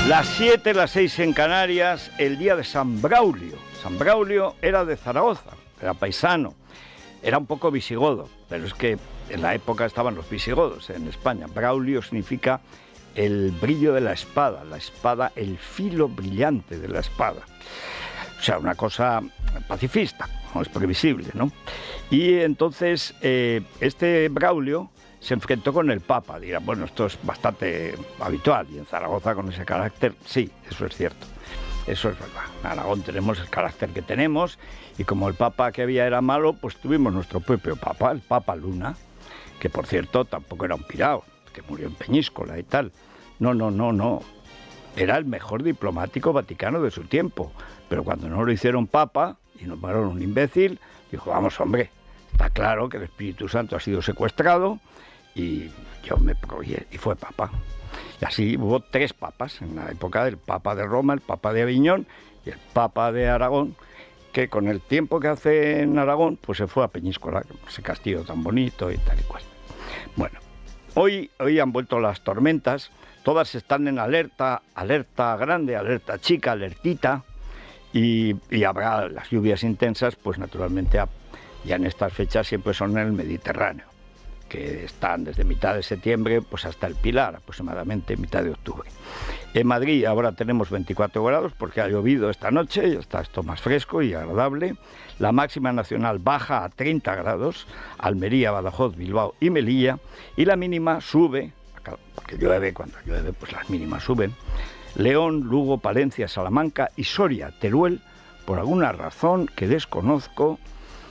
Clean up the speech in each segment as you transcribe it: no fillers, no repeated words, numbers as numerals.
Las 7, las 6 en Canarias, el día de San Braulio. San Braulio era de Zaragoza, era paisano, era un poco visigodo, pero es que en la época estaban los visigodos en España. Braulio significa el brillo de la espada, el filo brillante de la espada. O sea, una cosa pacifista, no es previsible, ¿no? Y entonces este Braulio se enfrentó con el Papa. Dirán, bueno, esto es bastante habitual, y en Zaragoza con ese carácter, sí, eso es cierto, eso es verdad. En Aragón tenemos el carácter que tenemos, y como el Papa que había era malo, pues tuvimos nuestro propio Papa, el Papa Luna, que por cierto tampoco era un pirao, que murió en Peñíscola y tal. No. Era el mejor diplomático vaticano de su tiempo, pero cuando no lo hicieron Papa y nombraron un imbécil, dijo, vamos hombre, está claro que el Espíritu Santo ha sido secuestrado, y yo me prohibí, y fue Papa. Y así hubo 3 papas en la época del Papa de Roma, el Papa de Aviñón y el Papa de Aragón, que con el tiempo que hace en Aragón, pues se fue a Peñíscola, ese castillo tan bonito y tal y cual. Bueno, hoy han vuelto las tormentas, todas están en alerta grande, alerta chica, alertita, y habrá las lluvias intensas, pues naturalmente ya en estas fechas siempre son en el Mediterráneo, que están desde mitad de septiembre pues hasta el Pilar, aproximadamente mitad de octubre. En Madrid ahora tenemos 24 grados porque ha llovido esta noche, ya está esto más fresco y agradable. La máxima nacional baja a 30 grados, Almería, Badajoz, Bilbao y Melilla, y la mínima sube, porque llueve, cuando llueve pues las mínimas suben. León, Lugo, Palencia, Salamanca y Soria, Teruel, por alguna razón que desconozco,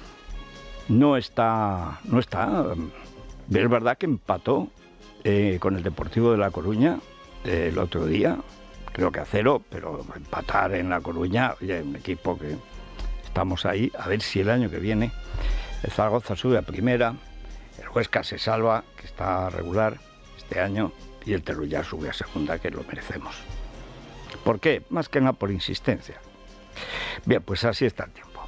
no está. Es verdad que empató con el Deportivo de La Coruña el otro día, creo que a 0, pero empatar en La Coruña, oye, un equipo que estamos ahí, a ver si el año que viene el Zaragoza sube a primera, el Huesca se salva, que está regular este año, y el Teruel sube a segunda, que lo merecemos. ¿Por qué? Más que nada por insistencia. Bien, pues así está el tiempo.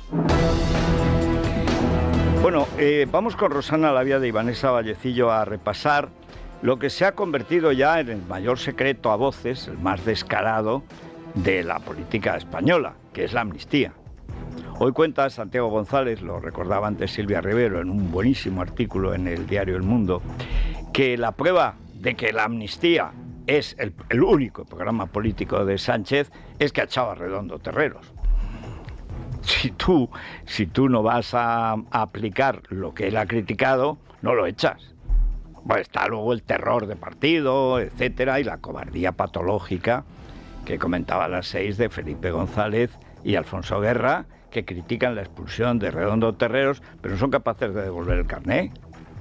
Bueno, vamos con Rosana Lavia y Vanessa Vallecillo a repasar lo que se ha convertido ya en el mayor secreto a voces, el más descarado de la política española, que es la amnistía. Hoy cuenta Santiago González, lo recordaba antes Silvia Rivero en un buenísimo artículo en el diario El Mundo, que la prueba de que la amnistía es el único programa político de Sánchez es que ha echado a Redondo Terreros. Si tú no vas a aplicar lo que él ha criticado, no lo echas. Bueno, está luego el terror de partido, etcétera, y la cobardía patológica que comentaba a las 6 de Felipe González y Alfonso Guerra, que critican la expulsión de Redondo Terreros, pero no son capaces de devolver el carné.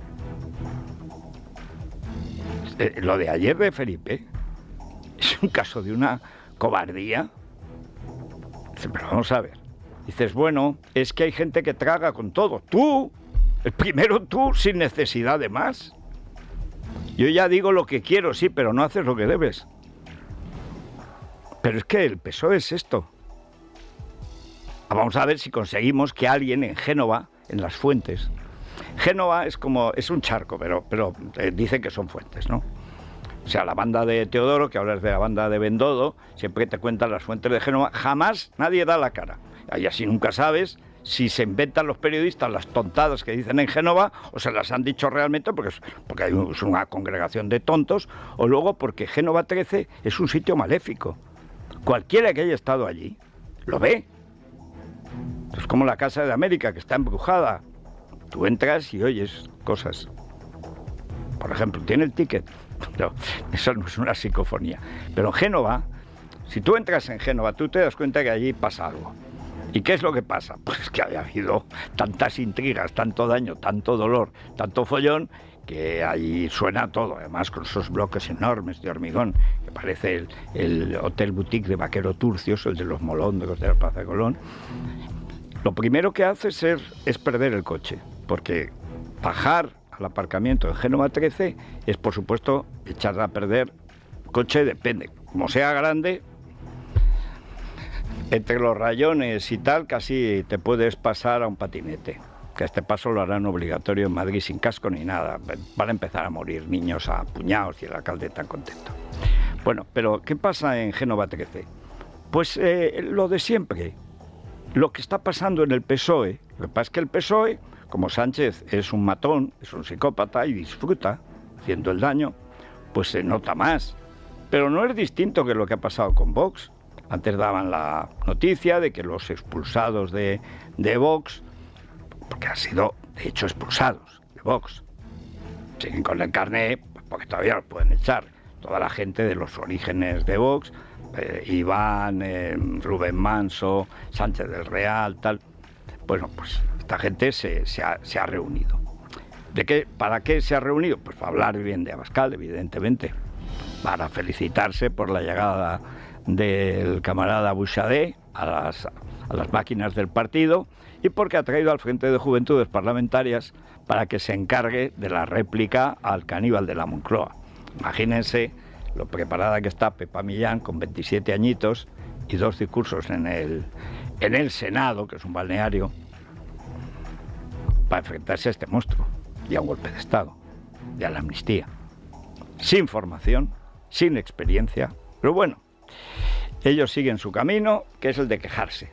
Lo de ayer de Felipe es un caso de una cobardía. Pero vamos a ver. Dices, bueno, es que hay gente que traga con todo. Tú, el primero tú, sin necesidad de más. Yo ya digo lo que quiero, sí, pero no haces lo que debes. Pero es que el PSOE es esto. Vamos a ver si conseguimos que alguien en Génova, en las fuentes... Génova es un charco, pero dicen que son fuentes, ¿no? O sea, la banda de Teodoro, que ahora es de la banda de Bendodo, siempre te cuentan las fuentes de Génova, jamás nadie da la cara. Y así nunca sabes si se inventan los periodistas las tontadas que dicen en Génova, o se las han dicho realmente porque es una congregación de tontos, o luego porque Génova 13 es un sitio maléfico. Cualquiera que haya estado allí lo ve. Es como la Casa de América, que está embrujada. Tú entras y oyes cosas. Por ejemplo, tiene el ticket. No, eso no es una psicofonía. Pero en Génova, si tú entras en Génova, tú te das cuenta que allí pasa algo. ¿Y qué es lo que pasa? Pues que había habido tantas intrigas, tanto daño, tanto dolor, tanto follón, que allí suena todo, además con esos bloques enormes de hormigón, que parece el Hotel Boutique de Vaquero Turcios, el de los molóndegos de la Plaza de Colón. Lo primero que haces es perder el coche, porque bajar al aparcamiento en Génova 13 es, por supuesto, echar a perder coche, depende, como sea grande, entre los rayones y tal, casi te puedes pasar a un patinete, que este paso lo harán obligatorio en Madrid sin casco ni nada. Van a empezar a morir niños a puñados y el alcalde tan contento. Bueno, pero ¿qué pasa en Génova 13? Pues lo de siempre, lo que está pasando en el PSOE. Lo que pasa es que el PSOE, como Sánchez es un matón, es un psicópata y disfruta haciendo el daño, pues se nota más. Pero no es distinto que lo que ha pasado con Vox. Antes daban la noticia de que los expulsados de Vox, porque han sido, de hecho, expulsados de Vox, siguen con el carné, porque todavía los pueden echar. Toda la gente de los orígenes de Vox, Iván, Rubén Manso, Sánchez del Real, tal. Bueno, pues esta gente se ha reunido. ¿Para qué se ha reunido? Pues para hablar bien de Abascal, evidentemente. Para felicitarse por la llegada del camarada Buxadé a las máquinas del partido y porque ha traído al Frente de Juventudes Parlamentarias para que se encargue de la réplica al caníbal de la Moncloa. Imagínense lo preparada que está Pepa Millán, con 27 añitos y 2 discursos en el Senado, que es un balneario, para enfrentarse a este monstruo y a un golpe de Estado y a la amnistía. Sin formación, sin experiencia, pero bueno, ellos siguen su camino, que es el de quejarse.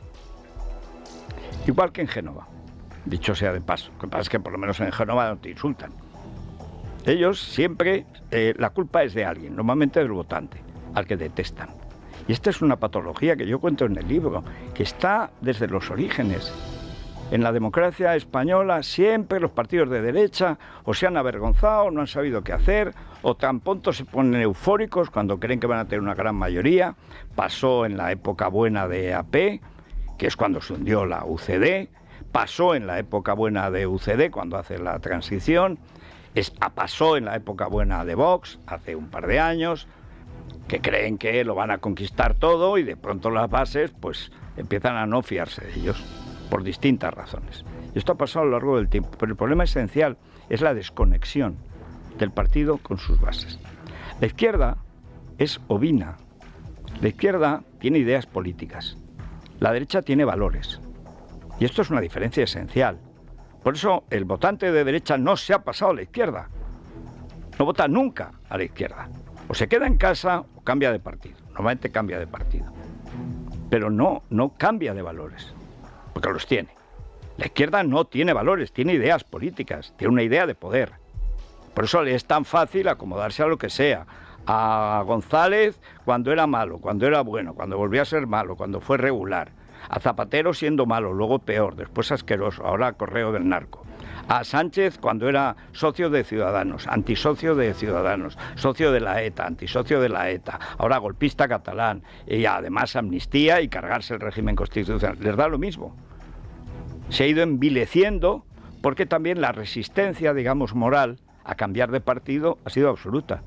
Igual que en Génova, dicho sea de paso. Lo que pasa es que por lo menos en Génova no te insultan. Ellos siempre, la culpa es de alguien, normalmente del votante, al que detestan. Y esta es una patología que yo cuento en el libro, que está desde los orígenes. En la democracia española siempre los partidos de derecha o se han avergonzado, o no han sabido qué hacer, o tan pronto se ponen eufóricos cuando creen que van a tener una gran mayoría. Pasó en la época buena de AP, que es cuando se hundió la UCD, pasó en la época buena de UCD, cuando hace la transición, pasó en la época buena de Vox, hace un par de años, que creen que lo van a conquistar todo y de pronto las bases pues empiezan a no fiarse de ellos, por distintas razones. Esto ha pasado a lo largo del tiempo, pero el problema esencial es la desconexión del partido con sus bases. La izquierda es ovina, la izquierda tiene ideas políticas, la derecha tiene valores, y esto es una diferencia esencial. Por eso el votante de derecha no se ha pasado a la izquierda, no vota nunca a la izquierda, o se queda en casa o cambia de partido, normalmente cambia de partido, pero no cambia de valores, porque los tiene. La izquierda no tiene valores, tiene ideas políticas, tiene una idea de poder. Por eso le es tan fácil acomodarse a lo que sea. A González cuando era malo, cuando era bueno, cuando volvió a ser malo, cuando fue regular. A Zapatero siendo malo, luego peor, después asqueroso, ahora correo del narco. A Sánchez cuando era socio de Ciudadanos, antisocio de Ciudadanos, socio de la ETA, antisocio de la ETA, ahora golpista catalán, y además amnistía y cargarse el régimen constitucional. Les da lo mismo. Se ha ido envileciendo porque también la resistencia, digamos, moral a cambiar de partido ha sido absoluta.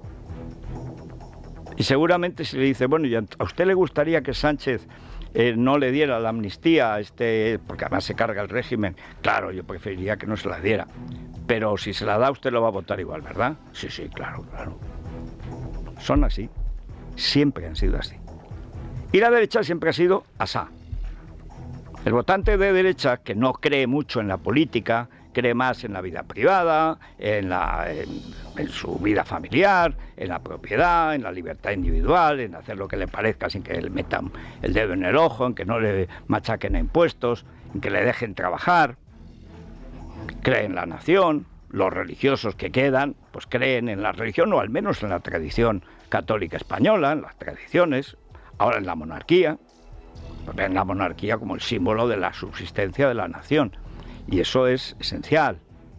Y seguramente se le dice, bueno, ¿y a usted le gustaría que Sánchez no le diera la amnistía, porque además se carga el régimen? Claro, yo preferiría que no se la diera. Pero si se la da, usted lo va a votar igual, ¿verdad? Sí, sí, claro, claro. Son así. Siempre han sido así. Y la derecha siempre ha sido asá. El votante de derecha, que no cree mucho en la política, cree más en la vida privada, en su vida familiar, en la propiedad, en la libertad individual, en hacer lo que le parezca sin que le metan el dedo en el ojo, en que no le machaquen a impuestos, en que le dejen trabajar. Cree en la nación. Los religiosos que quedan, pues creen en la religión, o al menos en la tradición católica española, en las tradiciones, ahora en la monarquía. Ven la monarquía como el símbolo de la subsistencia de la nación. Y eso es esencial.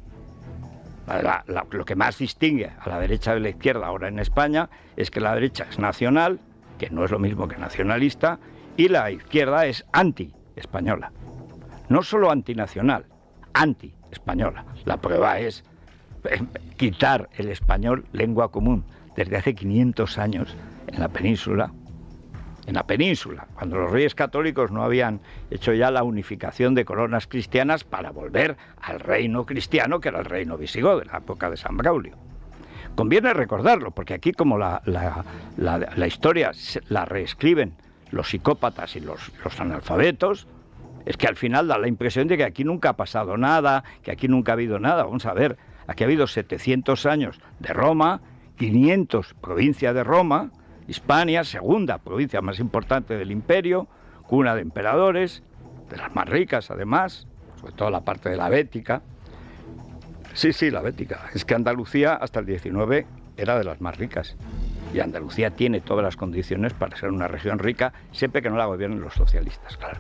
Lo que más distingue a la derecha de la izquierda ahora en España es que la derecha es nacional, que no es lo mismo que nacionalista, y la izquierda es anti-española. No solo antinacional, anti-española. La prueba es quitar el español lengua común desde hace 500 años en la península. En la península, cuando los reyes católicos no habían hecho ya la unificación de coronas cristianas para volver al reino cristiano, que era el reino visigodo, de la época de San Braulio. Conviene recordarlo, porque aquí como la historia la reescriben los psicópatas y los analfabetos, es que al final da la impresión de que aquí nunca ha pasado nada, que aquí nunca ha habido nada. Vamos a ver, aquí ha habido 700 años de Roma, 500 provincia de Roma, Hispania, segunda provincia más importante del imperio, cuna de emperadores, de las más ricas además, sobre todo la parte de la Bética. Sí, la Bética. Es que Andalucía hasta el 19 era de las más ricas. Y Andalucía tiene todas las condiciones para ser una región rica, siempre que no la gobiernen los socialistas, claro.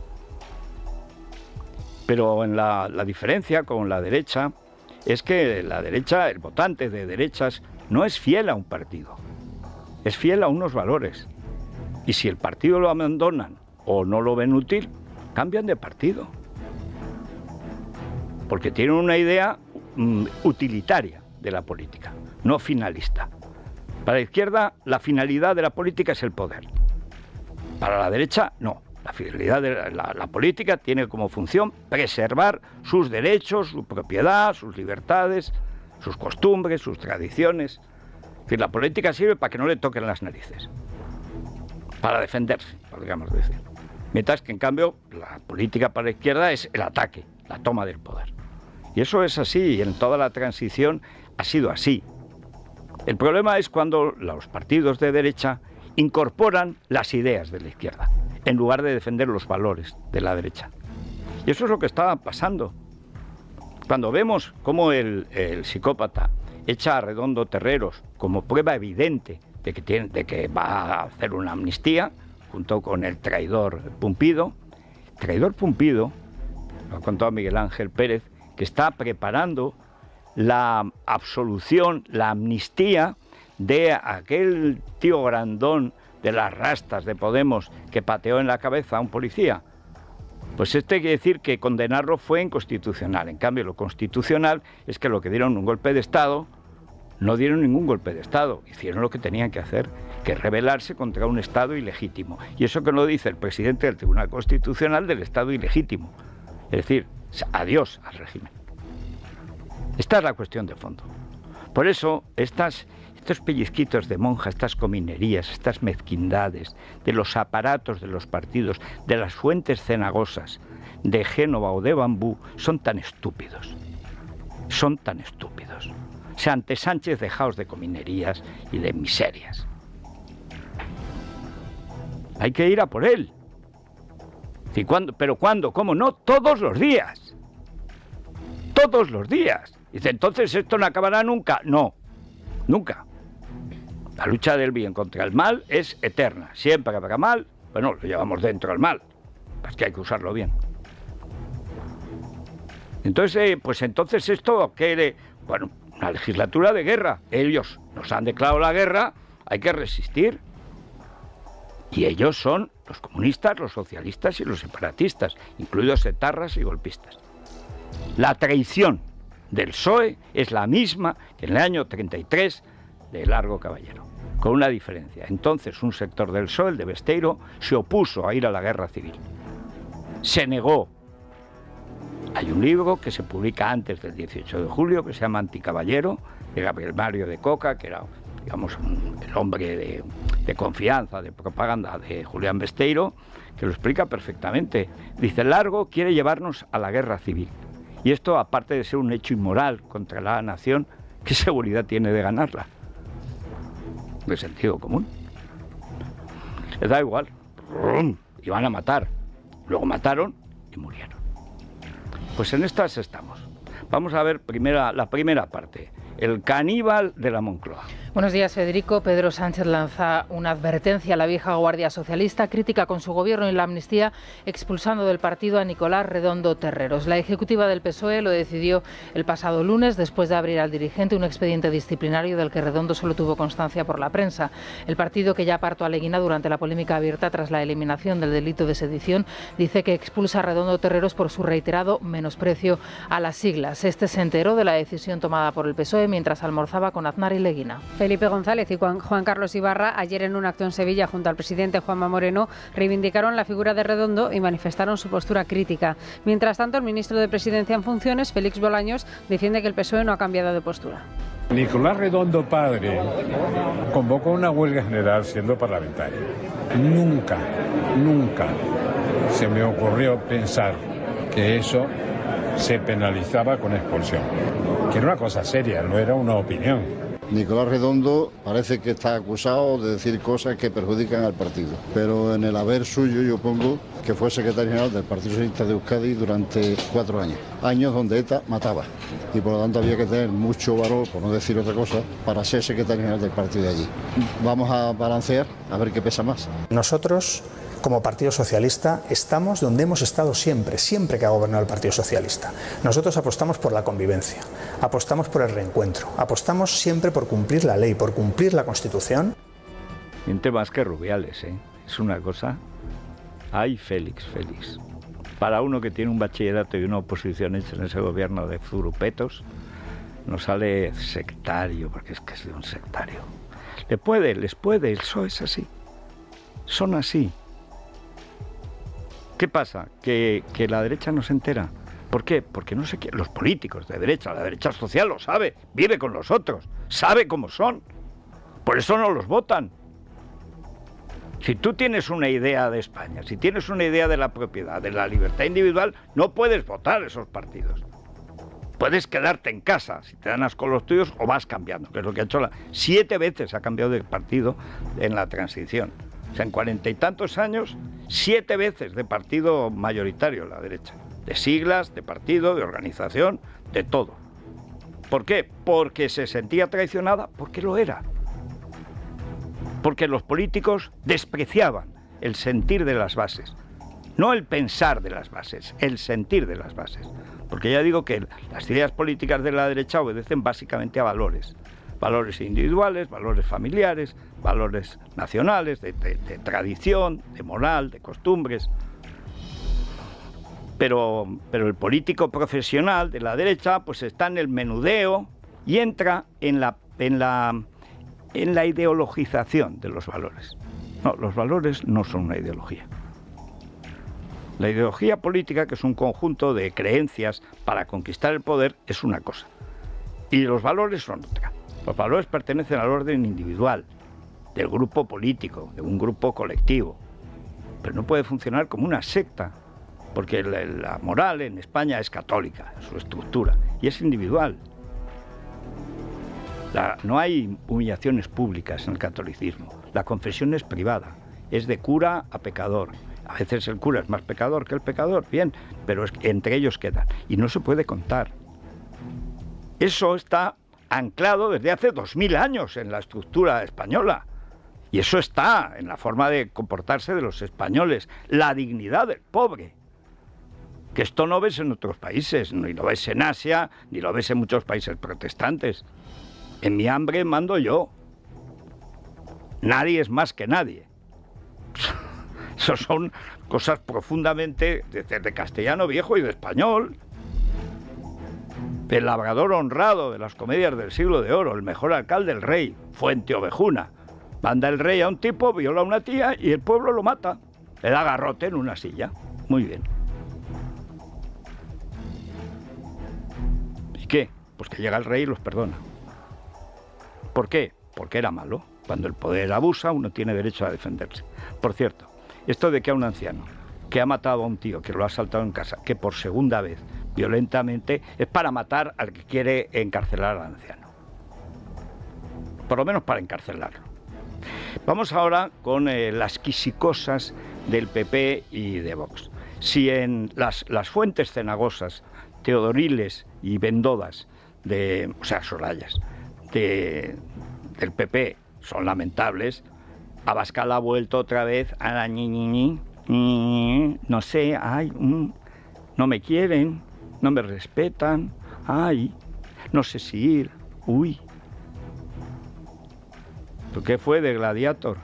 Pero en la diferencia con la derecha es que la derecha, el votante de derechas, no es fiel a un partido, es fiel a unos valores. Y si el partido lo abandonan o no lo ven útil, cambian de partido. Porque tienen una idea utilitaria de la política, no finalista. Para la izquierda, la finalidad de la política es el poder. Para la derecha, no. La finalidad de la política tiene como función preservar sus derechos, su propiedad, sus libertades, sus costumbres, sus tradiciones. Es decir, la política sirve para que no le toquen las narices, para defenderse, podríamos decir. Mientras que, en cambio, la política para la izquierda es el ataque, la toma del poder. Y eso es así, y en toda la transición ha sido así. El problema es cuando los partidos de derecha incorporan las ideas de la izquierda, en lugar de defender los valores de la derecha. Y eso es lo que está pasando. Cuando vemos cómo el psicópata echa a Redondo Terreros como prueba evidente de que va a hacer una amnistía, junto con el traidor Pumpido, lo ha contado Miguel Ángel Pérez, que está preparando la absolución, la amnistía de aquel tío grandón de las rastas de Podemos que pateó en la cabeza a un policía. Pues quiere decir que condenarlo fue inconstitucional. En cambio, lo constitucional es que lo que dieron un golpe de Estado, no dieron ningún golpe de Estado, hicieron lo que tenían que hacer, que rebelarse contra un Estado ilegítimo. Y eso que lo dice el presidente del Tribunal Constitucional del Estado ilegítimo. Es decir, adiós al régimen. Esta es la cuestión de fondo. Por eso, estos pellizquitos de monja, estas cominerías, estas mezquindades de los aparatos de los partidos, de las fuentes cenagosas de Génova o de Bambú, son tan estúpidos. Son tan estúpidos. O sea, ante Sánchez dejaos de cominerías y de miserias. Hay que ir a por él. ¿Y cuándo? ¿Pero cuándo? ¿Cómo no? Todos los días. Todos los días. Dice, entonces esto no acabará nunca. No, nunca. La lucha del bien contra el mal es eterna. Siempre que habrá mal, bueno, lo llevamos dentro al mal. Es que hay que usarlo bien. Entonces, pues entonces esto quiere, bueno, una legislatura de guerra. Ellos nos han declarado la guerra, hay que resistir. Y ellos son los comunistas, los socialistas y los separatistas, incluidos etarras y golpistas. La traición del PSOE es la misma que en el año 33 de Largo Caballero, con una diferencia. Entonces un sector del PSOE, el de Besteiro, se opuso a ir a la guerra civil. Se negó. Hay un libro que se publica antes del 18 de julio que se llama Anticaballero, de Gabriel Mario de Coca, que era, digamos, el hombre de confianza, de propaganda de Julián Besteiro, que lo explica perfectamente. Dice, Largo quiere llevarnos a la guerra civil. Y esto, aparte de ser un hecho inmoral contra la nación, ¿qué seguridad tiene de ganarla? De sentido común. Les da igual. Y van a matar. Luego mataron y murieron. Pues en estas estamos. Vamos a ver la primera parte. El caníbal de la Moncloa. Buenos días, Federico. Pedro Sánchez lanza una advertencia a la vieja guardia socialista, crítica con su gobierno y la amnistía, expulsando del partido a Nicolás Redondo Terreros. La ejecutiva del PSOE lo decidió el pasado lunes, después de abrir al dirigente un expediente disciplinario del que Redondo solo tuvo constancia por la prensa. El partido, que ya apartó a Leguina durante la polémica abierta tras la eliminación del delito de sedición, dice que expulsa a Redondo Terreros por su reiterado menosprecio a las siglas. Este se enteró de la decisión tomada por el PSOE mientras almorzaba con Aznar y Leguina. Felipe González y Juan Carlos Ibarra, ayer en un acto en Sevilla junto al presidente Juanma Moreno, reivindicaron la figura de Redondo y manifestaron su postura crítica. Mientras tanto, el ministro de Presidencia en funciones, Félix Bolaños, defiende que el PSOE no ha cambiado de postura. Nicolás Redondo padre convocó una huelga general siendo parlamentario. Nunca se me ocurrió pensar que eso se penalizaba con expulsión. Que era una cosa seria, no era una opinión. Nicolás Redondo parece que está acusado de decir cosas que perjudican al partido, pero en el haber suyo yo pongo que fue secretario general del Partido Socialista de Euskadi durante 4 años, años donde ETA mataba, y por lo tanto había que tener mucho valor, por no decir otra cosa, para ser secretario general del partido de allí. Vamos a balancear a ver qué pesa más. Nosotros, como Partido Socialista, estamos donde hemos estado siempre que ha gobernado el Partido Socialista. Nosotros apostamos por la convivencia, apostamos por el reencuentro, apostamos siempre por cumplir la ley, por cumplir la Constitución. Miente más que Rubiales, ¿eh? Es una cosa... Ay, Félix. Para uno que tiene un bachillerato y una oposición hecha en ese gobierno de zurupetos, nos sale sectario, porque es que es de un sectario. Les puede, el PSOE es así. Son así. ¿Qué pasa? Que la derecha no se entera. ¿Por qué? Porque no se quiere. Los políticos de derecha, la derecha social lo sabe, vive con los otros, sabe cómo son. Por eso no los votan. Si tú tienes una idea de España, si tienes una idea de la propiedad, de la libertad individual, no puedes votar esos partidos. Puedes quedarte en casa si te dan asco los tuyos o vas cambiando, que es lo que ha hecho 7 veces ha cambiado de partido en la transición. O sea, en 40 y tantos años, 7 veces de partido mayoritario la derecha. De siglas, de partido, de organización, de todo. ¿Por qué? Porque se sentía traicionada, porque lo era. Porque los políticos despreciaban el sentir de las bases. No el pensar de las bases, el sentir de las bases. Porque ya digo que las ideas políticas de la derecha obedecen básicamente a valores. Valores individuales, valores familiares, valores nacionales, de tradición, de moral, de costumbres. Pero el político profesional de la derecha pues está en el menudeo y entra en la ideologización de los valores. No, los valores no son una ideología. La ideología política, que es un conjunto de creencias para conquistar el poder, es una cosa. Y los valores son otra. Los valores pertenecen al orden individual, del grupo político, de un grupo colectivo. Pero no puede funcionar como una secta, porque la moral en España es católica, su estructura, y es individual. No hay humillaciones públicas en el catolicismo. La confesión es privada, es de cura a pecador. A veces el cura es más pecador que el pecador, bien, pero entre ellos quedan. Y no se puede contar. Eso está anclado desde hace 2000 años en la estructura española. Y eso está en la forma de comportarse de los españoles. La dignidad del pobre. Que esto no ves en otros países, ni lo ves en Asia, ni lo ves en muchos países protestantes. En mi hambre mando yo. Nadie es más que nadie. Eso son cosas profundamente de castellano viejo y de español. El labrador honrado de las comedias del siglo de oro, el mejor alcalde, el rey, Fuente Ovejuna. Manda el rey a un tipo, viola a una tía y el pueblo lo mata. Le da garrote en una silla. Muy bien. ¿Y qué? Pues que llega el rey y los perdona. ¿Por qué? Porque era malo. Cuando el poder abusa, uno tiene derecho a defenderse. Por cierto, esto de que a un anciano que ha matado a un tío, que lo ha asaltado en casa, que por segunda vez, violentamente, es para matar al que quiere encarcelar al anciano. Por lo menos para encarcelarlo. Vamos ahora con las quisicosas del PP y de Vox. Si en las fuentes cenagosas, teodoriles y bendodas, o sea, sorayas, del PP son lamentables, Abascal ha vuelto otra vez a la no sé, ay, no me quieren, no me respetan, ay, no sé si ir, uy. ¿Tú qué fue de Gladiator?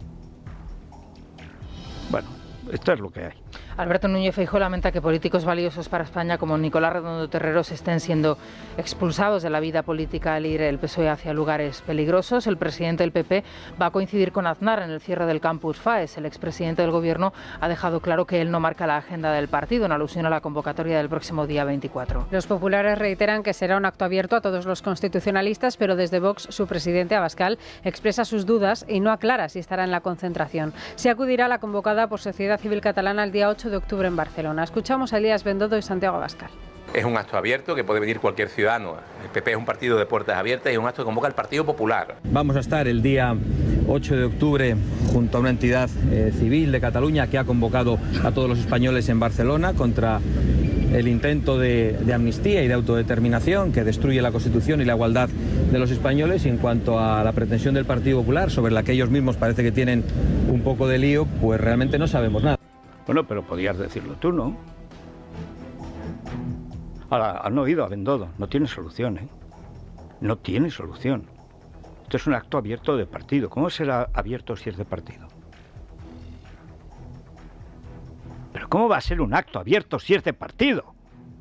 Bueno, esto es lo que hay. Alberto Núñez Feijóo lamenta que políticos valiosos para España como Nicolás Redondo Terreros estén siendo expulsados de la vida política al ir el PSOE hacia lugares peligrosos. El presidente del PP va a coincidir con Aznar en el cierre del campus FAES. El expresidente del Gobierno ha dejado claro que él no marca la agenda del partido, en alusión a la convocatoria del próximo día 24. Los populares reiteran que será un acto abierto a todos los constitucionalistas, pero desde Vox su presidente Abascal expresa sus dudas y no aclara si estará en la concentración. Se acudirá a la convocada por Sociedad Civil Catalana el día 8 de octubre en Barcelona. Escuchamos a Elías Bendodo y Santiago Abascal. Es un acto abierto que puede venir cualquier ciudadano. El PP es un partido de puertas abiertas y es un acto que convoca al Partido Popular. Vamos a estar el día 8 de octubre junto a una entidad civil de Cataluña que ha convocado a todos los españoles en Barcelona contra el intento de amnistía y de autodeterminación que destruye la Constitución y la igualdad de los españoles. Y en cuanto a la pretensión del Partido Popular, sobre la que ellos mismos parece que tienen un poco de lío, pues realmente no sabemos nada. Bueno, pero podías decirlo tú, ¿no? Ahora, han oído a Bendodo, no tiene solución, ¿eh? No tiene solución. Esto es un acto abierto de partido. ¿Cómo será abierto si es de partido? ¿Pero cómo va a ser un acto abierto si es de partido?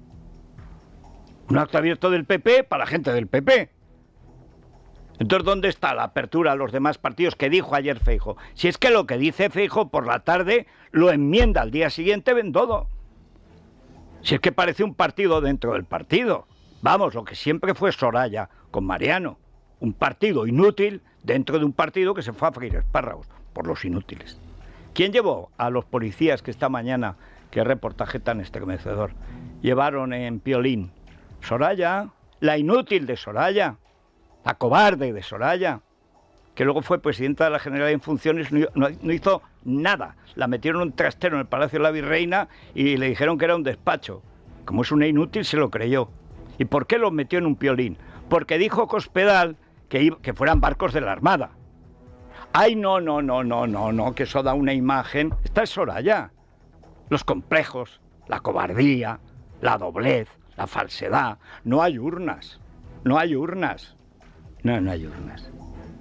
Un acto abierto del PP para la gente del PP. Entonces, ¿dónde está la apertura a los demás partidos que dijo ayer Feijóo? Si es que lo que dice Feijóo por la tarde lo enmienda al día siguiente Bendodo. Si es que parece un partido dentro del partido. Vamos, lo que siempre fue Soraya con Mariano. Un partido inútil dentro de un partido que se fue a freír espárragos por los inútiles. ¿Quién llevó a los policías que esta mañana, qué reportaje tan estremecedor, llevaron en Piolín? Soraya, la inútil de Soraya, la cobarde de Soraya, que luego fue presidenta de la Generalidad en funciones, no hizo nada. La metieron en un trastero en el Palacio de la Virreina y le dijeron que era un despacho. Como es una inútil, se lo creyó. ¿Y por qué lo metió en un Piolín? Porque dijo Cospedal que fueran barcos de la Armada. ¡Ay, no, que eso da una imagen! Esta es Soraya. Los complejos, la cobardía, la doblez, la falsedad. No hay urnas. No hay urnas. No hay urnas.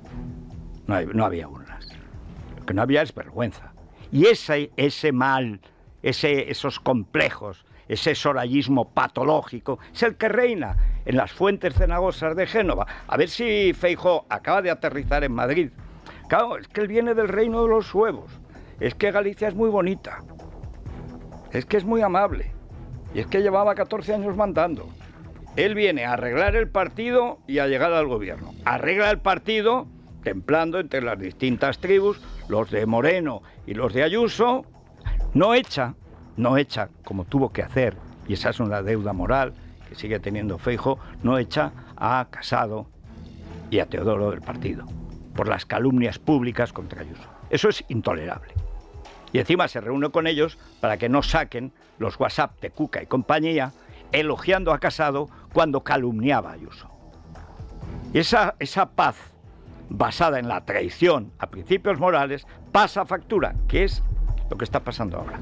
No había urnas. Lo que no había es vergüenza. Y ese mal, esos complejos, ese sorayismo patológico, es el que reina en las fuentes cenagosas de Génova. A ver si Feijóo acaba de aterrizar en Madrid. Claro, es que él viene del reino de los suevos. Es que Galicia es muy bonita. Es que es muy amable. Y es que llevaba 14 años mandando. Él viene a arreglar el partido y a llegar al gobierno. Arregla el partido, templando entre las distintas tribus, los de Moreno y los de Ayuso. No echa como tuvo que hacer, y esa es una deuda moral que sigue teniendo Feijóo, no echa a Casado y a Teodoro del partido por las calumnias públicas contra Ayuso. Eso es intolerable. Y encima se reúne con ellos para que no saquen los WhatsApp de Cuca y compañía elogiando a Casado cuando calumniaba a Ayuso. Y esa paz basada en la traición a principios morales pasa factura, que es lo que está pasando ahora.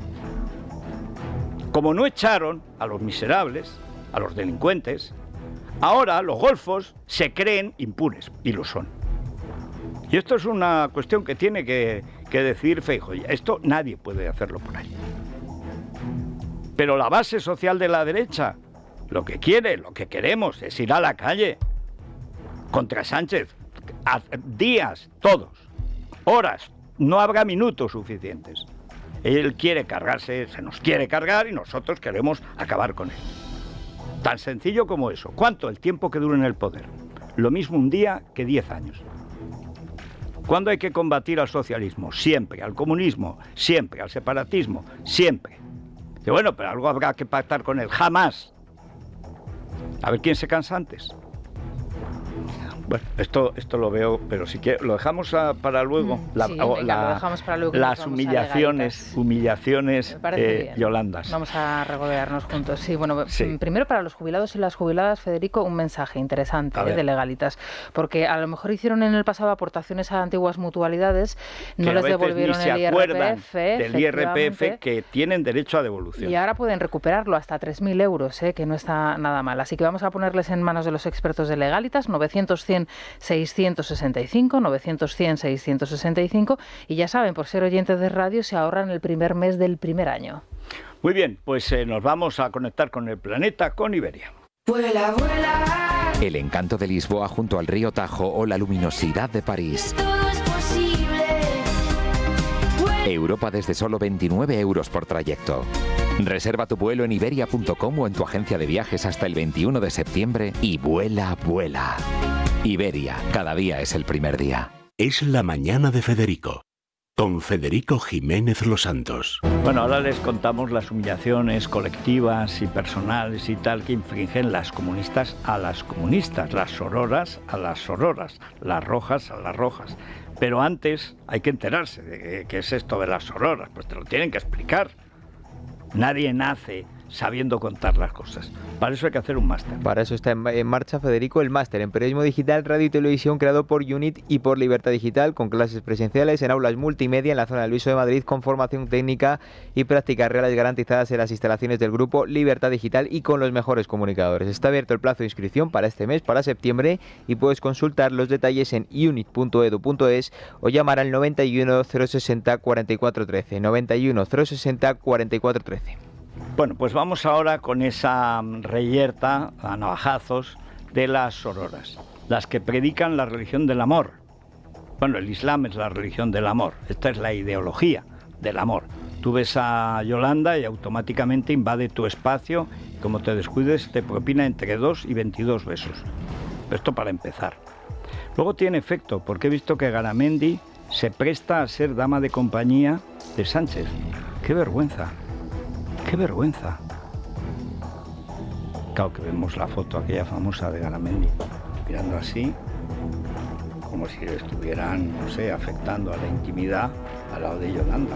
Como no echaron a los miserables, a los delincuentes, ahora los golfos se creen impunes, y lo son. Y esto es una cuestión que tiene que decidir Feijóo. Esto nadie puede hacerlo por ahí. Pero la base social de la derecha, lo que quiere, lo que queremos, es ir a la calle contra Sánchez. Días, todos, horas, no habrá minutos suficientes. Él quiere cargarse, se nos quiere cargar y nosotros queremos acabar con él. Tan sencillo como eso. ¿Cuánto? El tiempo que dure en el poder. Lo mismo un día que 10 años. ¿Cuándo hay que combatir al socialismo? Siempre. Al comunismo, siempre. Al separatismo, siempre. Y bueno, pero algo habrá que pactar con él. Jamás. A ver quién se cansa antes. Bueno, esto lo veo, pero si quiero, lo dejamos para luego. Lo dejamos para luego. Las humillaciones Yolandas. Vamos a regodearnos juntos. Sí, bueno, primero para los jubilados y las jubiladas, Federico, un mensaje interesante de Legalitas, porque a lo mejor hicieron en el pasado aportaciones a antiguas mutualidades, no les devolvieron el IRPF, del IRPF que tienen derecho a devolución. Y ahora pueden recuperarlo hasta 3.000 euros, que no está nada mal. Así que vamos a ponerles en manos de los expertos de Legalitas, 900-100-665, 900-100-665, y ya saben, por ser oyentes de radio se ahorran el primer mes del primer año. Muy bien, pues nos vamos a conectar con el planeta, con Iberia. Vuela, vuela. El encanto de Lisboa junto al río Tajo o la luminosidad de París. Todo es posible. Europa desde solo 29 euros por trayecto. Reserva tu vuelo en iberia.com o en tu agencia de viajes hasta el 21 de septiembre y vuela, vuela. Iberia, cada día es el primer día. Es la mañana de Federico. con Federico Jiménez Los Santos. Bueno, ahora les contamos las humillaciones colectivas y personales y tal que infringen las comunistas a las comunistas, las sororas a las sororas, las rojas a las rojas. Pero antes hay que enterarse de qué es esto de las sororas, pues te lo tienen que explicar. Nadie nace sabiendo contar las cosas. Para eso hay que hacer un máster. Para eso está en marcha, Federico, el máster en Periodismo Digital, Radio y Televisión, creado por UNIT y por Libertad Digital, con clases presenciales en aulas multimedia en la zona del Viso de Madrid, con formación técnica y prácticas reales garantizadas en las instalaciones del grupo Libertad Digital y con los mejores comunicadores. Está abierto el plazo de inscripción para este mes, para septiembre, y puedes consultar los detalles en unit.edu.es o llamar al 91 060 44 13, 91 060 44 13. Bueno, pues vamos ahora con esa reyerta a navajazos de las sororas, las que predican la religión del amor. Bueno, el Islam es la religión del amor, esta es la ideología del amor. Tú ves a Yolanda y automáticamente invade tu espacio y como te descuides te propina entre 2 y 22 besos. Esto para empezar. Luego tiene efecto, porque he visto que Garamendi se presta a ser dama de compañía de Sánchez. ¡Qué vergüenza! ¡Qué vergüenza! Claro que vemos la foto aquella famosa de Garamendi, mirando así, como si le estuvieran, no sé, afectando a la intimidad al lado de Yolanda.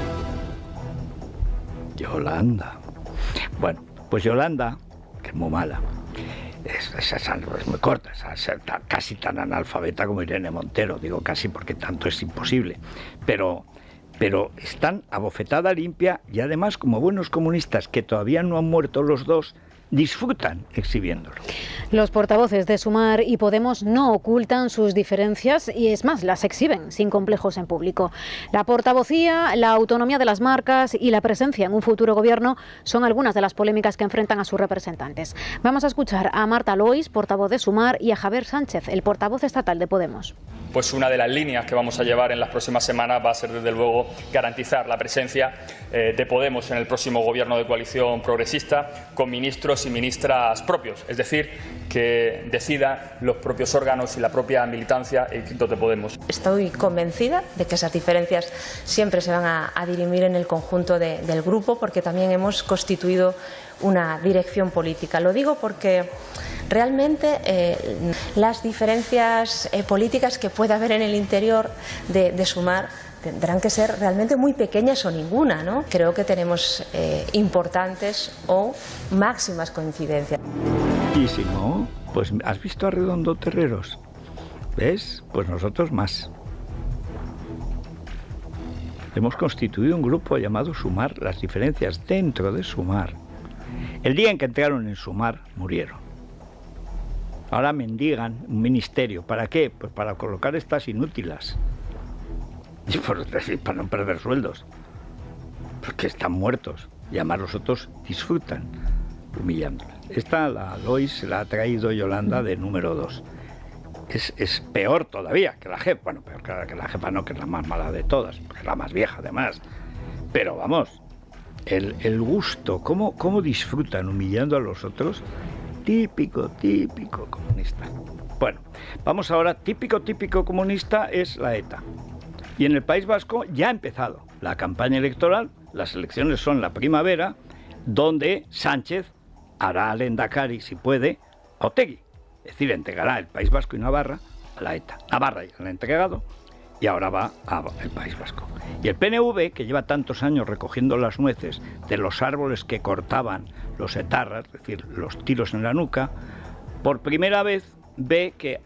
Yolanda. Bueno, pues Yolanda, que es muy mala, es muy corta, es casi tan analfabeta como Irene Montero, digo casi porque tanto es imposible, pero están a bofetada limpia y además, como buenos comunistas que todavía no han muerto los dos, disfrutan exhibiéndolo. Los portavoces de Sumar y Podemos no ocultan sus diferencias y, es más, las exhiben sin complejos en público. La portavocía, la autonomía de las marcas y la presencia en un futuro gobierno son algunas de las polémicas que enfrentan a sus representantes. Vamos a escuchar a Marta Lois, portavoz de Sumar, y a Javier Sánchez, el portavoz estatal de Podemos. Pues una de las líneas que vamos a llevar en las próximas semanas va a ser, desde luego, garantizar la presencia de Podemos en el próximo gobierno de coalición progresista, con ministros y ministras propios, es decir, que decidan los propios órganos y la propia militancia e instintos de Podemos. Estoy convencida de que esas diferencias siempre se van a dirimir en el conjunto del grupo, porque también hemos constituido una dirección política. Lo digo porque realmente las diferencias políticas que pueda haber en el interior de Sumar tendrán que ser realmente muy pequeñas o ninguna, ¿no? Creo que tenemos importantes o máximas coincidencias. Y si no, pues ¿has visto a Redondo Terreros? ¿Ves? Pues nosotros más. Hemos constituido un grupo llamado Sumar. Las diferencias dentro de Sumar, el día en que entraron en Sumar, murieron. Ahora mendigan un ministerio. ¿Para qué? Pues para colocar estas inútilas. Y para no perder sueldos. Porque están muertos. Y además los otros disfrutan humillándolas. Esta, la Lois, se la ha traído Yolanda de número 2. Es peor todavía que la jefa. Bueno, peor que la jefa no, que es la más mala de todas. Porque es la más vieja además. Pero vamos, el gusto, cómo disfrutan humillando a los otros. Típico comunista. Bueno, vamos ahora, típico comunista es la ETA. Y en el País Vasco ya ha empezado la campaña electoral, las elecciones son la primavera, donde Sánchez hará al Endacari, si puede, a Otegi. Es decir, entregará el País Vasco y Navarra a la ETA. Navarra ya la ha entregado y ahora va al País Vasco. Y el PNV, que lleva tantos años recogiendo las nueces de los árboles que cortaban los etarras, es decir, los tiros en la nuca, por primera vez ve que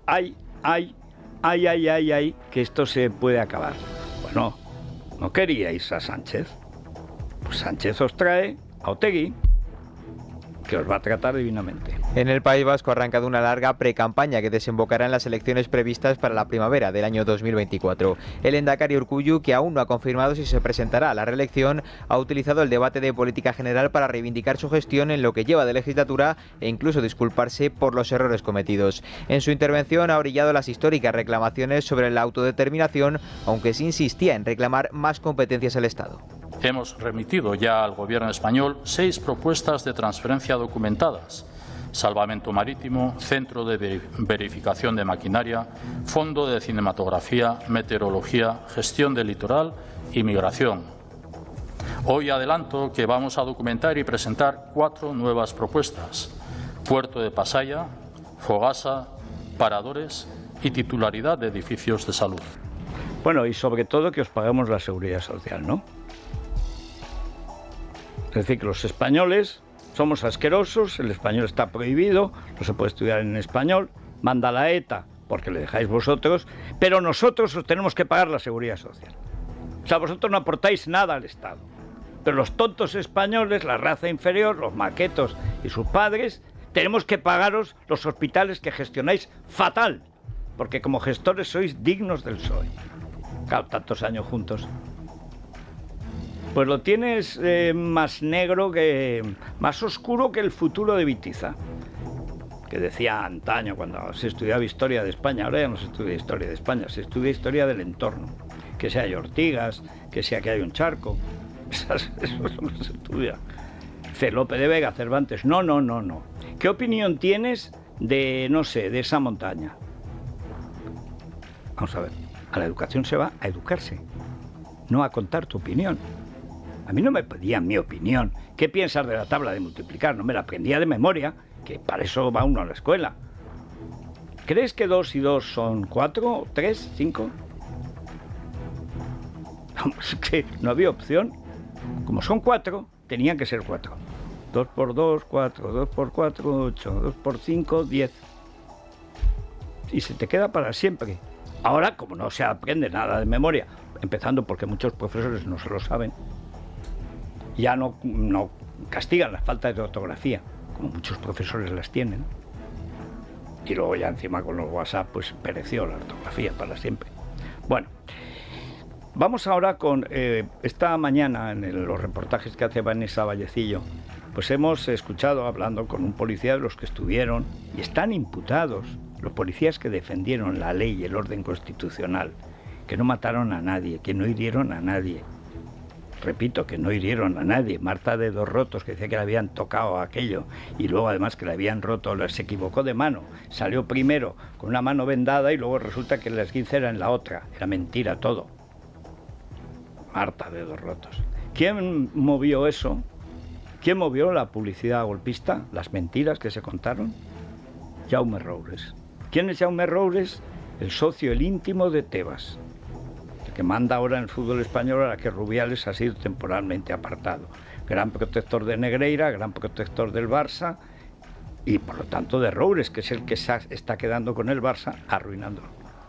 que esto se puede acabar. Bueno, ¿no queríais a Sánchez? Pues Sánchez os trae a Otegi, que os va a tratar divinamente. En el País Vasco ha arrancado una larga precampaña que desembocará en las elecciones previstas para la primavera del año 2024. El Endacari Urkullu, que aún no ha confirmado si se presentará a la reelección, ha utilizado el debate de política general para reivindicar su gestión en lo que lleva de legislatura e incluso disculparse por los errores cometidos. En su intervención ha orillado las históricas reclamaciones sobre la autodeterminación, aunque se insistía en reclamar más competencias al Estado. Hemos remitido ya al Gobierno español 6 propuestas de transferencia documentadas, Salvamento Marítimo, Centro de Verificación de Maquinaria, Fondo de Cinematografía, Meteorología, Gestión del Litoral y Migración. Hoy adelanto que vamos a documentar y presentar 4 nuevas propuestas: Puerto de Pasaia, Fogasa, paradores y titularidad de edificios de salud. Bueno, y sobre todo que os paguemos la seguridad social, ¿no? Es decir, que los españoles somos asquerosos, el español está prohibido, no se puede estudiar en español, manda la ETA porque le dejáis vosotros, pero nosotros os tenemos que pagar la seguridad social. O sea, vosotros no aportáis nada al Estado, pero los tontos españoles, la raza inferior, los maquetos y sus padres, tenemos que pagaros los hospitales que gestionáis fatal, porque como gestores sois dignos del PSOE. Claro, tantos años juntos. Pues lo tienes más negro más oscuro que el futuro de Bitiza, que decía antaño cuando se estudiaba historia de España. Ahora ya no se estudia historia de España, se estudia historia del entorno, que sea hay ortigas, que sea que hay un charco. Eso es lo que se estudia. C. Lope de Vega, Cervantes. No. ¿Qué opinión tienes de, no sé, de esa montaña? Vamos a ver, a la educación se va a educarse, no a contar tu opinión. A mí no me pedían mi opinión. ¿Qué piensas de la tabla de multiplicar? No me la aprendía de memoria, que para eso va uno a la escuela. ¿Crees que 2 y 2 son 4, 3, 5? Es que no había opción. Como son 4, tenían que ser 4. 2 por 2, 4, 2 por 4, 8, 2 por 5, 10. Y se te queda para siempre. Ahora, como no se aprende nada de memoria, empezando porque muchos profesores no se lo saben, ya no castigan las faltas de ortografía, como muchos profesores las tienen. Y luego ya encima con los WhatsApp, pues pereció la ortografía para siempre. Bueno, vamos ahora con esta mañana en los reportajes que hace Vanessa Vallecillo, pues hemos escuchado hablando con un policía de los que estuvieron y están imputados, los policías que defendieron la ley y el orden constitucional, que no mataron a nadie, que no hirieron a nadie. Repito, que no hirieron a nadie. Marta de Dos Rotos, que decía que le habían tocado aquello, y luego además que le habían roto, se equivocó de mano. Salió primero con una mano vendada y luego resulta que el esguince era en la otra. Era mentira todo. Marta de Dos Rotos. ¿Quién movió eso? ¿Quién movió la publicidad golpista? Las mentiras que se contaron. Jaume Roures. ¿Quién es Jaume Roures? El socio, el íntimo de Tebas, que manda ahora en el fútbol español, a la que Rubiales ha sido temporalmente apartado. Gran protector de Negreira, gran protector del Barça y por lo tanto de Roures, que es el que está quedando con el Barça, arruinándolo.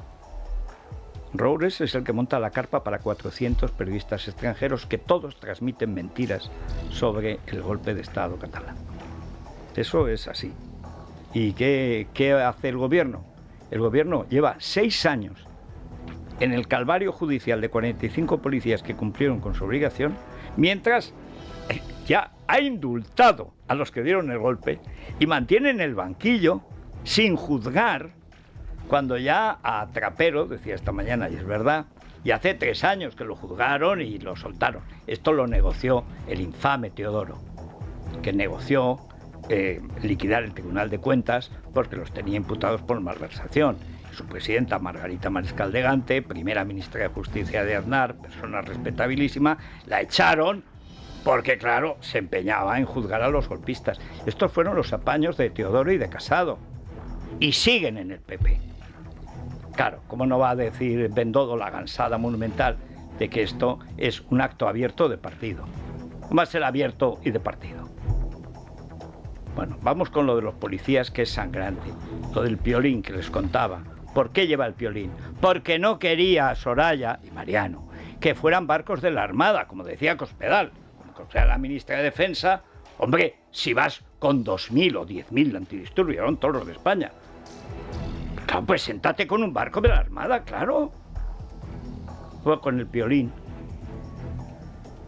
Roures es el que monta la carpa para 400 periodistas extranjeros que todos transmiten mentiras sobre el golpe de Estado catalán. Eso es así. ¿Y qué hace el gobierno? El gobierno lleva 6 años en el calvario judicial de 45 policías que cumplieron con su obligación, mientras ya ha indultado a los que dieron el golpe y mantiene en el banquillo sin juzgar, cuando ya a Trapero, decía esta mañana, y es verdad, y hace 3 años que lo juzgaron y lo soltaron. Esto lo negoció el infame Teodoro, que negoció liquidar el Tribunal de Cuentas porque los tenía imputados por malversación. Su presidenta, Margarita Mariscal de Gante, primera ministra de Justicia de Aznar, persona respetabilísima, la echaron porque, claro, se empeñaba en juzgar a los golpistas. Estos fueron los apaños de Teodoro y de Casado. Y siguen en el PP. Claro, ¿cómo no va a decir Bendodo la gansada monumental de que esto es un acto abierto de partido? Va a ser abierto y de partido. Bueno, vamos con lo de los policías, que es sangrante. Lo del piolín que les contaba. ¿Por qué lleva el piolín? Porque no quería Soraya y Mariano que fueran barcos de la Armada, como decía Cospedal. O sea, la ministra de Defensa, hombre, si vas con 2.000 o 10.000 antidisturbios, eran todos los de España. Claro, pues siéntate con un barco de la Armada, claro. O con el piolín.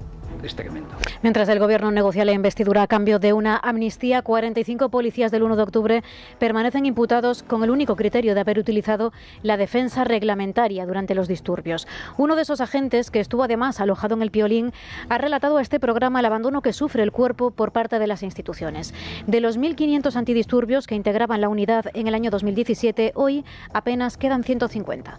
es tremendo. Mientras el Gobierno negocia la investidura a cambio de una amnistía, 45 policías del 1 de octubre permanecen imputados con el único criterio de haber utilizado la defensa reglamentaria durante los disturbios. Uno de esos agentes, que estuvo además alojado en el Piolín, ha relatado a este programa el abandono que sufre el cuerpo por parte de las instituciones. De los 1.500 antidisturbios que integraban la unidad en el año 2017, hoy apenas quedan 150.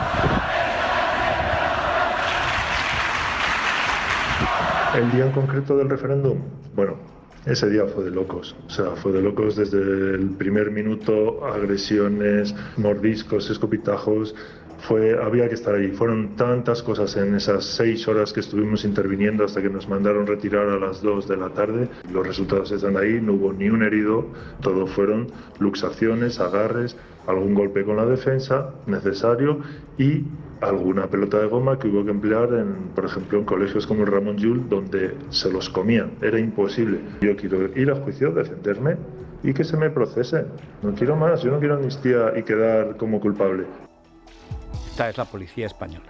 El día en concreto del referéndum, bueno, ese día fue de locos. O sea, fue de locos desde el primer minuto, agresiones, mordiscos, escopitajos. Había que estar ahí. Fueron tantas cosas en esas 6 horas que estuvimos interviniendo hasta que nos mandaron retirar a las 2 de la tarde. Los resultados están ahí, no hubo ni un herido, todo fueron luxaciones, agarres, algún golpe con la defensa necesario y alguna pelota de goma que hubo que emplear, por ejemplo, en colegios como el Ramón Llull, donde se los comían. Era imposible. Yo quiero ir a juicio, defenderme y que se me procese. No quiero más, yo no quiero amnistía y quedar como culpable. Esta es la policía española.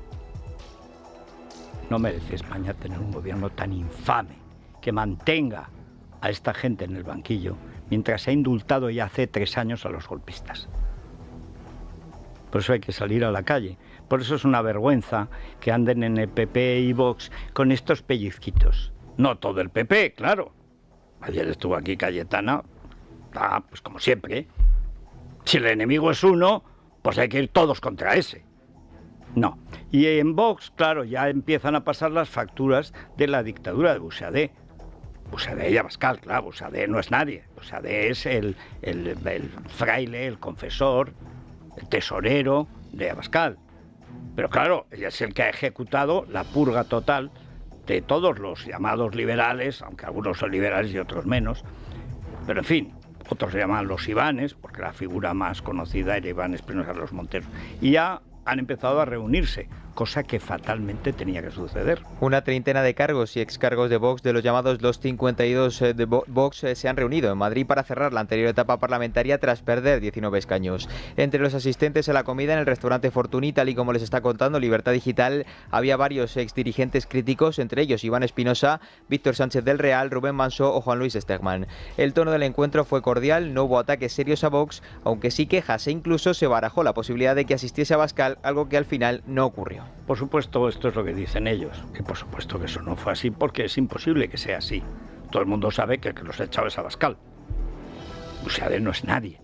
No merece España tener un gobierno tan infame que mantenga a esta gente en el banquillo mientras se ha indultado ya hace 3 años a los golpistas. Por eso hay que salir a la calle. Por eso es una vergüenza que anden en el PP y Vox con estos pellizquitos. No todo el PP, claro. Ayer estuvo aquí Cayetana, pues como siempre. Si el enemigo es uno, pues hay que ir todos contra ese. No. Y en Vox, claro, ya empiezan a pasar las facturas de la dictadura de Buxadé. Buxadé y Abascal, claro, Buxadé no es nadie. Buxadé es el fraile, el confesor, el tesorero de Abascal. Pero claro, ella es el que ha ejecutado la purga total de todos los llamados liberales, aunque algunos son liberales y otros menos. Pero en fin, otros se llaman los Ivanes, porque la figura más conocida era Iván Espinosa de los Monteros. Y ya han empezado a reunirse, cosa que fatalmente tenía que suceder. Una treintena de cargos y excargos de Vox, de los llamados los 52 de Vox, se han reunido en Madrid para cerrar la anterior etapa parlamentaria tras perder 19 escaños. Entre los asistentes a la comida en el restaurante Fortuny, tal y como les está contando Libertad Digital, había varios exdirigentes críticos, entre ellos Iván Espinosa, Víctor Sánchez del Real, Rubén Manso o Juan Luis Stegman. El tono del encuentro fue cordial, no hubo ataques serios a Vox, aunque sí quejas e incluso se barajó la posibilidad de que asistiese a Abascal, algo que al final no ocurrió. Por supuesto, esto es lo que dicen ellos, y por supuesto que eso no fue así, porque es imposible que sea así. Todo el mundo sabe que el que los ha echado es Abascal. Buxadé no es nadie.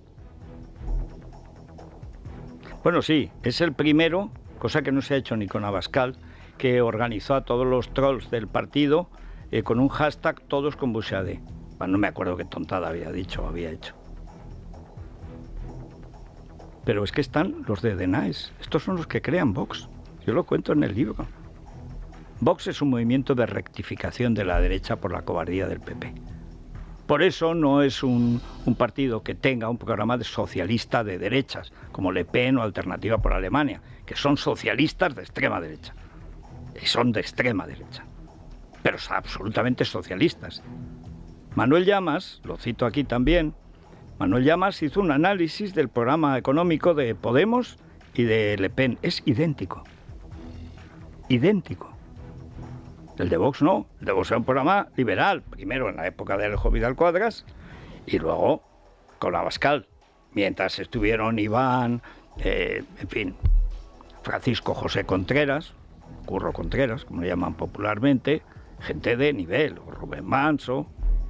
Bueno, sí, es el primero, cosa que no se ha hecho ni con Abascal, que organizó a todos los trolls del partido con un hashtag todos con Buxadé. Bueno, no me acuerdo qué tontada había dicho o había hecho. Pero es que están los de Denaes. Estos son los que crean Vox. Yo lo cuento en el libro. Vox es un movimiento de rectificación de la derecha por la cobardía del PP. Por eso no es un partido que tenga un programa de socialista de derechas, como Le Pen o Alternativa por Alemania, que son socialistas de extrema derecha. Y son de extrema derecha. Pero son absolutamente socialistas. Manuel Llamas, lo cito aquí también, Manuel Llamas hizo un análisis del programa económico de Podemos y de Le Pen. Es idéntico. Idéntico. El de Vox no. El de Vox era un programa liberal. Primero en la época de Alejo Vidal Cuadras y luego con Abascal. Mientras estuvieron Iván, en fin, Francisco José Contreras, Curro Contreras, como le llaman popularmente, gente de nivel, o Rubén Manso.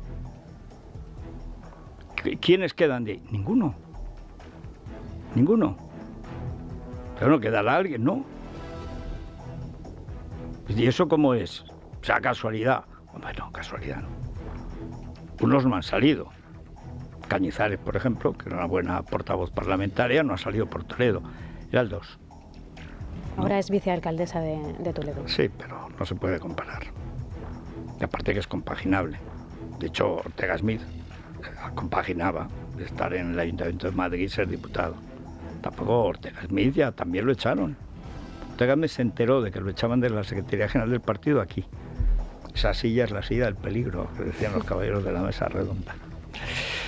¿Quiénes quedan de ahí? Ninguno. Ninguno. Pero no quedará alguien, ¿no? ¿Y eso cómo es? O sea, casualidad. Bueno, casualidad no. Unos no han salido. Cañizares, por ejemplo, que era una buena portavoz parlamentaria, no ha salido por Toledo. Era el 2. Ahora es vicealcaldesa de Toledo. Sí, pero no se puede comparar. Y aparte que es compaginable. De hecho, Ortega Smith compaginaba de estar en el Ayuntamiento de Madrid y ser diputado. Tampoco Ortega Smith ya también lo echaron. Ortega Smith se enteró de que lo echaban de la Secretaría General del partido aquí. Esa silla es la silla del peligro, que decían los caballeros de la mesa redonda.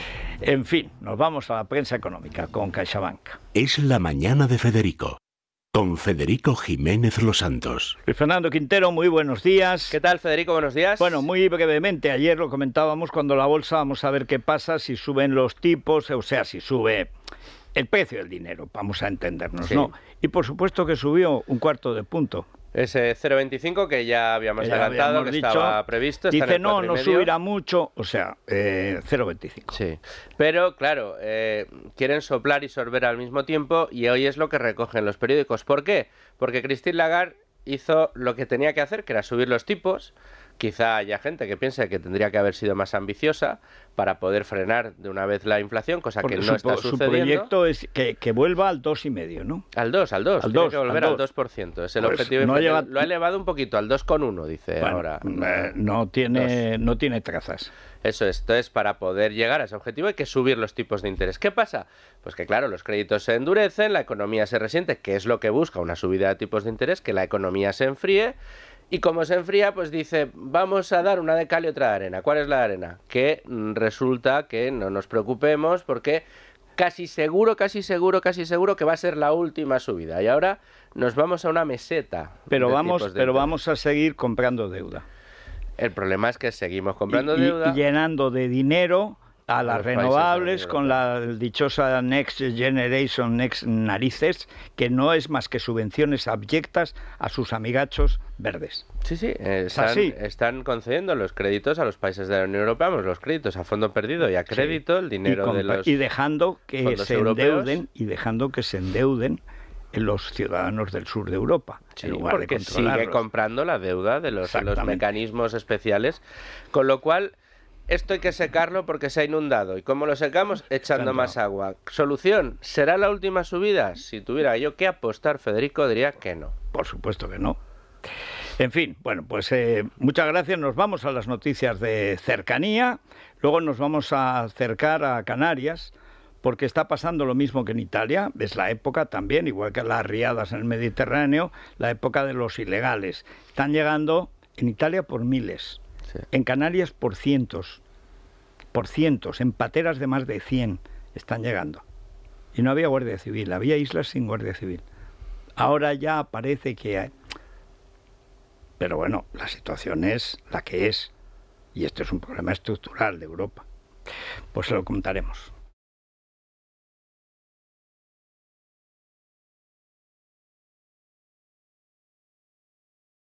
En fin, nos vamos a la prensa económica con CaixaBank. Es la mañana de Federico. con Federico Jiménez Los Santos. Luis Fernando Quintero, muy buenos días. ¿Qué tal, Federico? Buenos días. Bueno, muy brevemente, ayer lo comentábamos cuando la bolsa, vamos a ver qué pasa, si suben los tipos, o sea, si sube el precio del dinero, vamos a entendernos, sí, ¿no? Y por supuesto que subió 1/4 de punto. Ese 0,25 que ya habíamos adelantado, que dicho, estaba previsto. Está dice, no subirá mucho, o sea, 0,25. Sí, pero claro, quieren soplar y sorber al mismo tiempo y hoy es lo que recogen los periódicos. ¿Por qué? Porque Christine Lagarde hizo lo que tenía que hacer, que era subir los tipos. Quizá haya gente que piense que tendría que haber sido más ambiciosa para poder frenar de una vez la inflación, cosa porque que no está sucediendo. Su proyecto es que vuelva al 2,5, ¿no? Al 2. Tiene que volver al 2%. Es el objetivo. No lo ha elevado un poquito, al 2,1, dice ahora. No tiene trazas. Eso es. Entonces, para poder llegar a ese objetivo hay que subir los tipos de interés. ¿Qué pasa? Pues que claro, los créditos se endurecen, la economía se resiente, que es lo que busca una subida de tipos de interés, que la economía se enfríe. Y como se enfría, pues dice, vamos a dar una de cal y otra de arena. ¿Cuál es la arena? Que resulta que no nos preocupemos porque casi seguro que va a ser la última subida. Y ahora nos vamos a una meseta. Pero vamos a seguir comprando deuda. El problema es que seguimos comprando deuda. Y llenando de dinero a las renovables con la dichosa Next Generation, Next Narices, que no es más que subvenciones abyectas a sus amigachos verdes. Sí, están concediendo los créditos a los países de la Unión Europea, los créditos a fondo perdido y a crédito, el dinero de los y dejando que se endeuden en los ciudadanos del sur de Europa, en lugar porque de sigue comprando la deuda de los mecanismos especiales, con lo cual esto hay que secarlo porque se ha inundado. ¿Y cómo lo secamos? Echando más agua. ¿Solución? ¿Será la última subida? Si tuviera yo que apostar, Federico, diría que no. Por supuesto que no. En fin, bueno, pues muchas gracias. Nos vamos a las noticias de cercanía. Luego nos vamos a acercar a Canarias, porque está pasando lo mismo que en Italia. Es la época también, igual que las riadas en el Mediterráneo, la época de los ilegales. Están llegando en Italia por miles. Sí. En Canarias por cientos, en pateras de más de 100 están llegando. Y no había Guardia Civil, había islas sin Guardia Civil. Ahora ya parece que hay. Pero bueno, la situación es la que es. Y esto es un problema estructural de Europa. Pues se lo contaremos.